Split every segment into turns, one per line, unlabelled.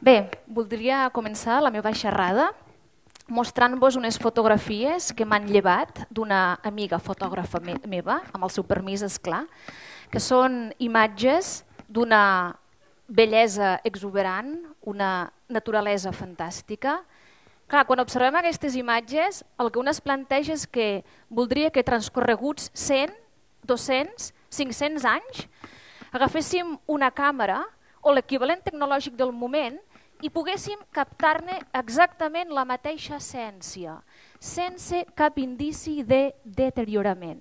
Bé, voldria començar la meva xerrada mostrant-vos unes fotografies que m'han llevat d'una amiga fotògrafa meva, amb el seu permís, és clar, que són imatges d'una bellesa exuberant, una naturalesa fantàstica. Clar, quan observem aquestes imatges, el que un es planteja és que voldria que transcorreguts 100, 200, 500 anys agaféssim una càmera o l'equivalent tecnològic del moment i poguéssim captar-ne exactament la mateixa essència, sense cap indici de deteriorament.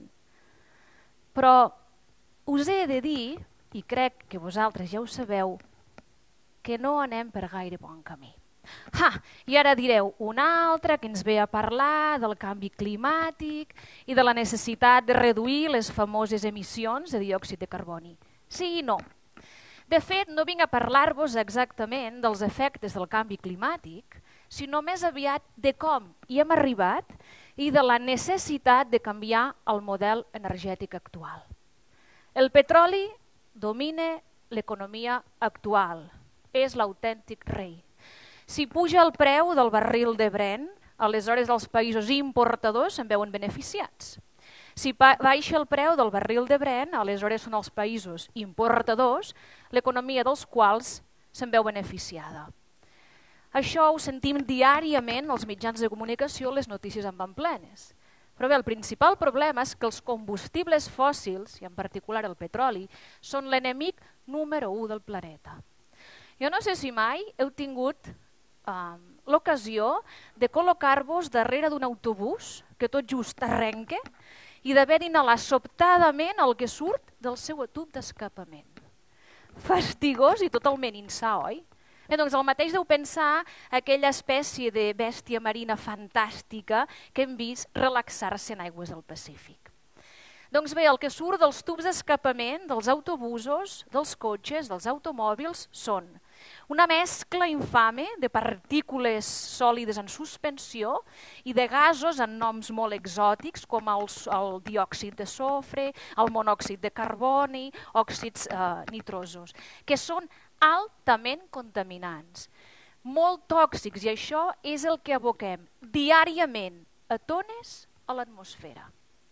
Però us he de dir, i crec que vosaltres ja ho sabeu, que no anem per gaire bon camí. I ara direu una altra que ens ve a parlar del canvi climàtic i de la necessitat de reduir les famoses emissions de diòxid de carboni. Sí i no. De fet, no vinc a parlar-vos exactament dels efectes del canvi climàtic, sinó més aviat de com hi hem arribat i de la necessitat de canviar el model energètic actual. El petroli domina l'economia actual, és l'autèntic rei. Si puja el preu del barril de Brent, aleshores els països importadors se'n veuen beneficiats. Si baixa el preu del barril de Brent, aleshores són els països importadors, l'economia dels quals se'n veu beneficiada. Això ho sentim diàriament als mitjans de comunicació, les notícies en van plenes. Però bé, el principal problema és que els combustibles fòssils, i en particular el petroli, són l'enemic número 1 del planeta. Jo no sé si mai heu tingut l'ocasió de col·locar-vos darrere d'un autobús que tot just arrenca i d'haver d'inhalar sobtadament el que surt del seu tub d'escapament. Fastigós i totalment insà, oi? Doncs el mateix deu pensar aquella espècie de bèstia marina fantàstica que hem vist relaxar-se en aigües del Pacífic. Doncs bé, el que surt dels tubs d'escapament, dels autobusos, dels cotxes, dels automòbils, són una mescla infame de partícules sòlides en suspensió i de gasos amb noms molt exòtics com el diòxid de sofre, el monòxid de carboni, òxids nitrosos, que són altament contaminants, molt tòxics, i això és el que aboquem diàriament a tones a l'atmosfera.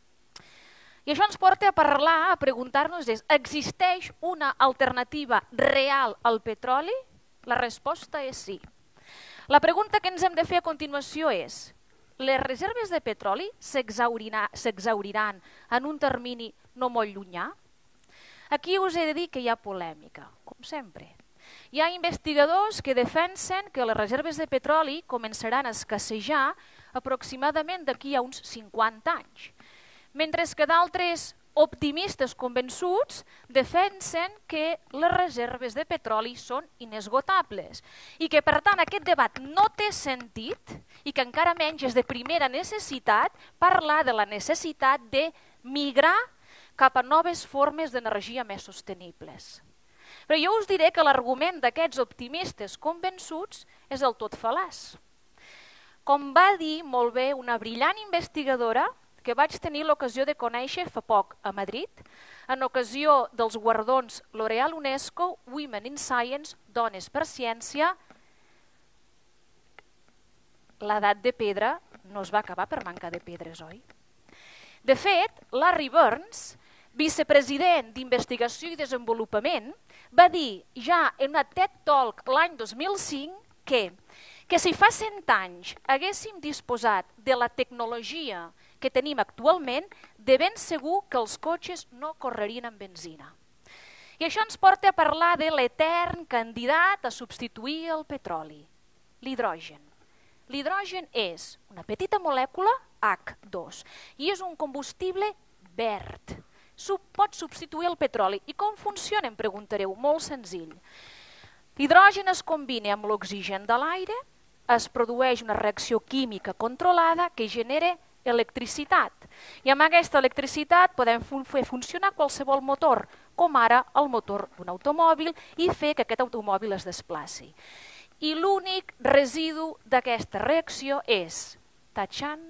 I això ens porta a parlar, a preguntar-nos, existeix una alternativa real al petroli? La resposta és sí. La pregunta que ens hem de fer a continuació és: les reserves de petroli s'exhauriran en un termini no molt llunyà? Aquí us he de dir que hi ha polèmica, com sempre. Hi ha investigadors que defensen que les reserves de petroli començaran a escassejar aproximadament d'aquí a uns 50 anys. Mentre que d'altres optimistes convençuts defensen que les reserves de petroli són inesgotables i que, per tant, aquest debat no té sentit i que encara menys és de primera necessitat parlar de la necessitat de migrar cap a noves formes d'energia més sostenibles. Però jo us diré que l'argument d'aquests optimistes convençuts és del tot fal·laç. Com va dir molt bé una brillant investigadora que vaig tenir l'ocasió de conèixer fa poc a Madrid, en ocasió dels guardons L'Oreal UNESCO Women in Science, Dones per Ciència. L'edat de pedra no es va acabar per mancar de pedres, oi? De fet, Larry Burns, vicepresident d'Investigació i Desenvolupament, va dir ja en una TED Talk l'any 2005 que si fa 100 anys haguéssim disposat de la tecnologia que tenim actualment, de ben segur que els cotxes no correrien amb benzina. I això ens porta a parlar de l'etern candidat a substituir el petroli, l'hidrogen. L'hidrogen és una petita molècula, H2, i és un combustible verd. Pot substituir el petroli. I com funciona, em preguntareu? Molt senzill. L'hidrogen es combina amb l'oxigen de l'aire, es produeix una reacció química controlada que genera electricitat. I amb aquesta electricitat podem fer funcionar qualsevol motor, com ara el motor d'un automòbil, i fer que aquest automòbil es desplaci. I l'únic residu d'aquesta reacció és, tachant,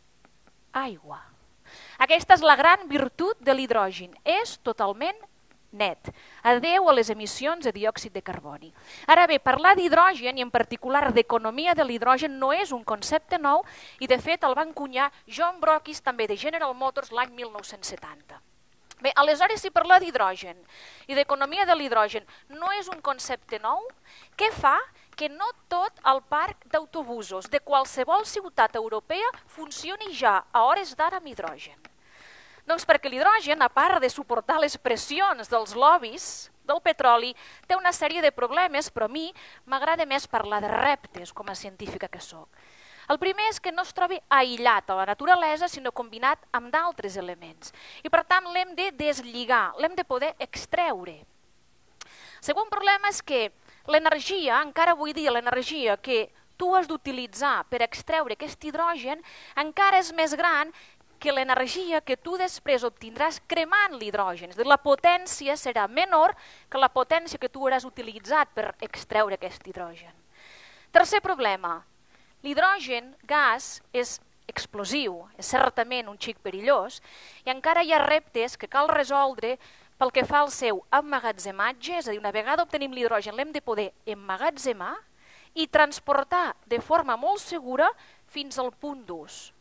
aigua. Aquesta és la gran virtut de l'hidrogen, és totalment net. Adeu a les emissions de diòxid de carboni. Ara bé, parlar d'hidrogen, i en particular d'economia de l'hidrogen, no és un concepte nou i de fet el va encunyar John Brockis, també de General Motors, l'any 1970. Bé, aleshores, si parlar d'hidrogen i d'economia de l'hidrogen no és un concepte nou, què fa que no tot el parc d'autobusos de qualsevol ciutat europea funcioni ja a hores d'ara amb hidrogen? Doncs perquè l'hidrogen, a part de suportar les pressions dels lobbies del petroli, té una sèrie de problemes, però a mi m'agrada més parlar de reptes com a científica que sóc. El primer és que no es trobi aïllat a la naturalesa, sinó combinat amb d'altres elements. I per tant l'hem de deslligar, l'hem de poder extreure. El segon problema és que l'energia, encara avui dia l'energia que tu has d'utilitzar per extreure aquest hidrogen, encara és més gran que l'energia que tu després obtindràs cremant l'hidrogen. És a dir, la potència serà menor que la potència que tu hauràs utilitzat per extreure aquest hidrogen. Tercer problema, l'hidrogen, gas, és explosiu, és certament un xic perillós i encara hi ha reptes que cal resoldre pel que fa al seu emmagatzematge, és a dir, una vegada obtenim l'hidrogen l'hem de poder emmagatzemar i transportar de forma molt segura fins al punt d'ús.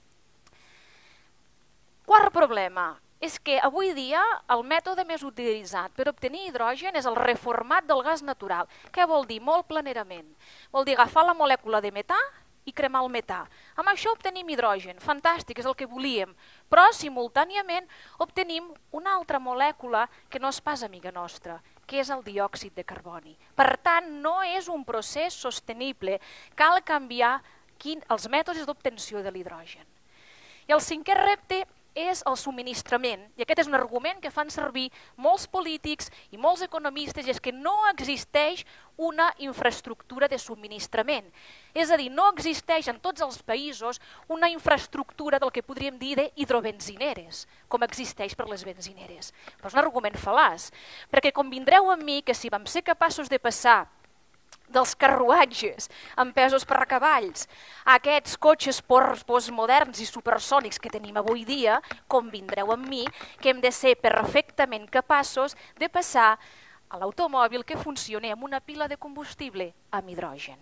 Quart problema és que avui dia el mètode més utilitzat per obtenir hidrogen és el reformat del gas natural. Què vol dir? Molt planerament. Vol dir agafar la molècula de metà i cremar el metà. Amb això obtenim hidrogen. Fantàstic, és el que volíem. Però simultàniament obtenim una altra molècula que no és pas amiga nostra, que és el diòxid de carboni. Per tant, no és un procés sostenible. Cal canviar els mètodes d'obtenció de l'hidrogen. I el cinquè repte és el subministrament, i aquest és un argument que fan servir molts polítics i molts economistes, i és que no existeix una infraestructura de subministrament. És a dir, no existeix en tots els països una infraestructura del que podríem dir d'hidrobenzineres, com existeix per les benzineres. Però és un argument fal·laç, perquè convindreu amb mi que si vam ser capaços de passar dels carruatges empesos per cavalls a aquests cotxes postmoderns i supersònics que tenim avui dia, convindreu amb mi que hem de ser perfectament capaços de passar a l'automòbil que funcioni amb una pila de combustible amb hidrogen.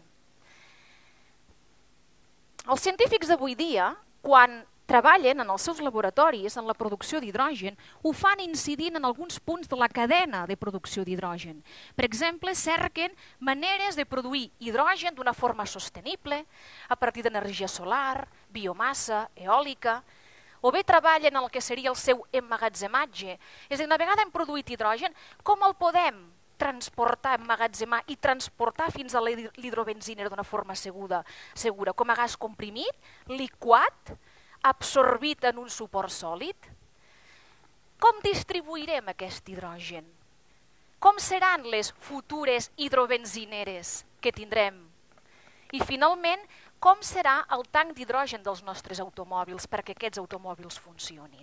Els científics d'avui dia, quan treballen en els seus laboratoris en la producció d'hidrogen, ho fan incidint en alguns punts de la cadena de producció d'hidrogen. Per exemple, cerquen maneres de produir hidrogen d'una forma sostenible, a partir d'energia solar, biomassa, eòlica, o bé treballen en el que seria el seu emmagatzematge. És a dir, una vegada hem produït hidrogen, com el podem transportar, emmagatzemar i transportar fins a l'hidrobenzinera d'una forma segura, com a gas comprimit, liquat, absorbit en un suport sòlid? Com distribuirem aquest hidrogen? Com seran les futures hidrobenzineres que tindrem? I finalment, com serà el tanc d'hidrogen dels nostres automòbils perquè aquests automòbils funcionin?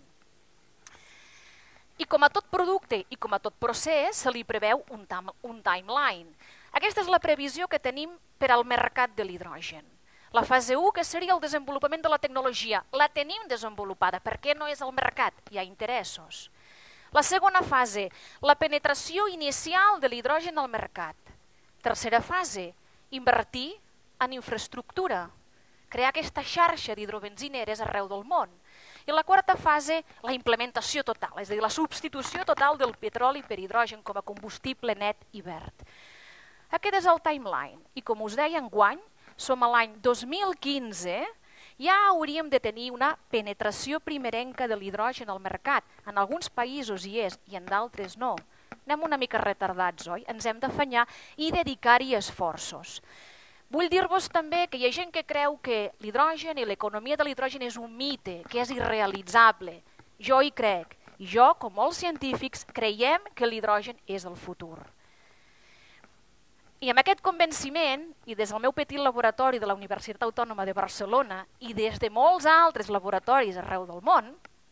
I com a tot producte i com a tot procés se li preveu un timeline. Aquesta és la previsió que tenim per al mercat de l'hidrogen. La fase 1, que seria el desenvolupament de la tecnologia, la tenim desenvolupada. Per què no és al mercat? Hi ha interessos. La segona fase, la penetració inicial de l'hidrogen al mercat. Tercera fase, invertir en infraestructura, crear aquesta xarxa d'hidrobenzineres arreu del món. I la quarta fase, la implementació total, és a dir, la substitució total del petroli per hidrogen com a combustible net i verd. Aquest és el timeline. I com us deia, enguany, som a l'any 2015, ja hauríem de tenir una penetració primerenca de l'hidrogen al mercat. En alguns països hi és i en d'altres no. Anem una mica retardats, oi? Ens hem d'afanyar i dedicar-hi esforços. Vull dir-vos també que hi ha gent que creu que l'hidrogen i l'economia de l'hidrogen és un mite, que és irrealitzable. Jo hi crec. I jo, com molts científics, creiem que l'hidrogen és el futur. I amb aquest convenciment, i des del meu petit laboratori de la Universitat Autònoma de Barcelona i des de molts altres laboratoris arreu del món,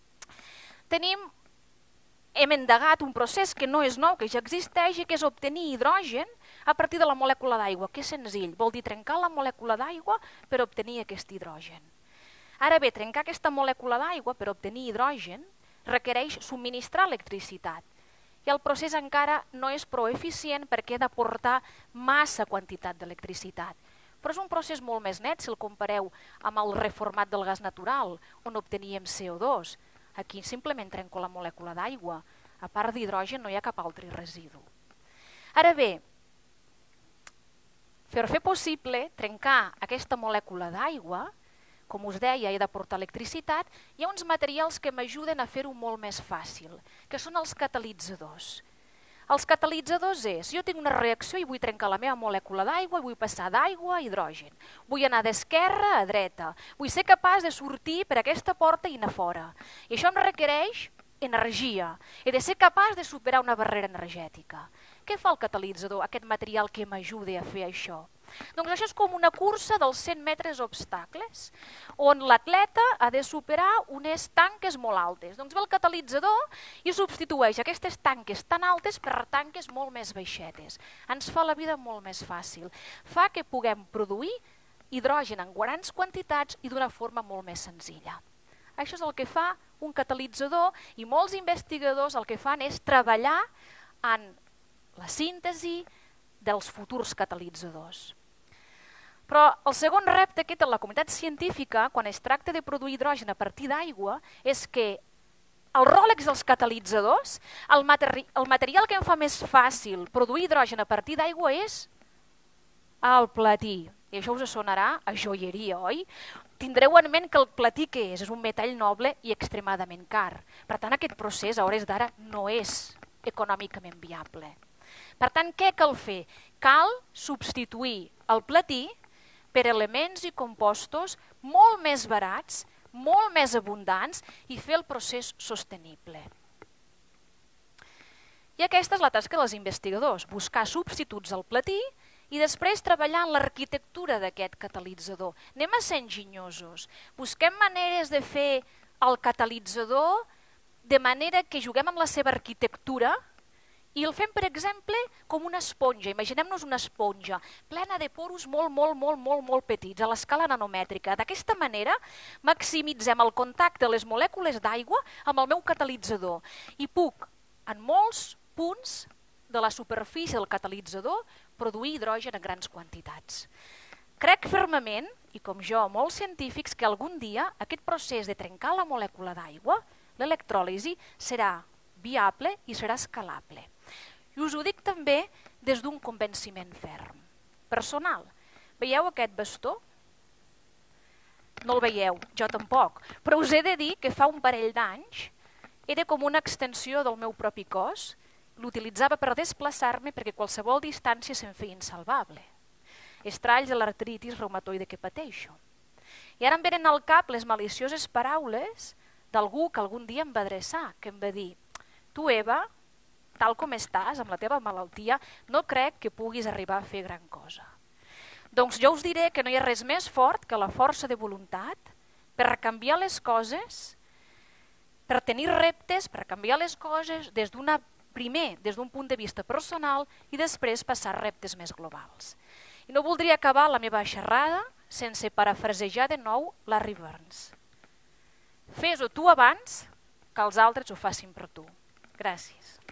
hem endegat un procés que no és nou, que ja existeix i que és obtenir hidrogen a partir de la molècula d'aigua, que és senzill, vol dir trencar la molècula d'aigua per obtenir aquest hidrogen. Ara bé, trencar aquesta molècula d'aigua per obtenir hidrogen requereix subministrar electricitat. i el procés encara no és prou eficient perquè ha d'aportar massa quantitat d'electricitat. Però és un procés molt més net si el compareu amb el reformat del gas natural, on obteníem CO2. Aquí simplement trenco la molècula d'aigua. A part d'hidrogen no hi ha cap altre residu. Ara bé, per fer possible trencar aquesta molècula d'aigua, com us deia, he d'aportar electricitat, hi ha uns materials que m'ajuden a fer-ho molt més fàcil, que són els catalitzadors. Els catalitzadors és, jo tinc una reacció i vull trencar la meva molècula d'aigua i vull passar d'aigua a hidrogen. Vull anar d'esquerra a dreta. Vull ser capaç de sortir per aquesta porta i anar fora. I això em requereix energia. He de ser capaç de superar una barrera energètica. Què fa el catalitzador, aquest material que m'ajuda a fer això? Doncs això és com una cursa dels 100 metres obstacles, on l'atleta ha de superar unes tanques molt altes. Doncs ve el catalitzador i substitueix aquestes tanques tan altes per tanques molt més baixetes. Ens fa la vida molt més fàcil. Fa que puguem produir hidrogen en grans quantitats i d'una forma molt més senzilla. Això és el que fa un catalitzador i molts investigadors el que fan és treballar en la síntesi dels futurs catalitzadors. Però el segon repte que té la comunitat científica quan es tracta de produir hidrogen a partir d'aigua és que el ròlex dels catalitzadors, el material que em fa més fàcil produir hidrogen a partir d'aigua és el platí. I això us sonarà a joieria, oi? Tindreu en ment que el platí què és? És un metall noble i extremadament car. Per tant, aquest procés a hores d'ara no és econòmicament viable. Per tant, què cal fer? Cal substituir el platí per elements i compostos molt més barats, molt més abundants i fer el procés sostenible. I aquesta és la tasca dels investigadors, buscar substituts al platí i després treballar en l'arquitectura d'aquest catalitzador. Anem a ser enginyosos. Busquem maneres de fer el catalitzador de manera que juguem amb la seva arquitectura i el fem, per exemple, com una esponja. Imaginem-nos una esponja plena de poros molt petits, a l'escala nanomètrica. D'aquesta manera maximitzem el contacte de les molècules d'aigua amb el meu catalitzador i puc, en molts punts de la superfície del catalitzador, produir hidrogen en grans quantitats. Crec fermament, i com jo, molts científics, que algun dia aquest procés de trencar la molècula d'aigua, l'electròlisi, serà viable i serà escalable. I us ho dic també des d'un convenciment ferm, personal. Veieu aquest bastó? No el veieu, jo tampoc, però us he de dir que fa un parell d'anys era com una extensió del meu propi cos, l'utilitzava per desplaçar-me perquè qualsevol distància se'm feia insalvable. Estralls de l'artritis reumatoide que pateixo. I ara em venen al cap les malicioses paraules d'algú que algun dia em va adreçar, que em va dir: tu, Eva, tal com estàs, amb la teva malaltia, no crec que puguis arribar a fer gran cosa. Doncs jo us diré que no hi ha res més fort que la força de voluntat per canviar les coses, per tenir reptes, per canviar les coses primer des d'un punt de vista personal i després passar a reptes més globals. I no voldria acabar la meva xerrada sense parafrasejar de nou Larry Burns. Fes-ho tu abans que els altres ho facin per tu. Gràcies.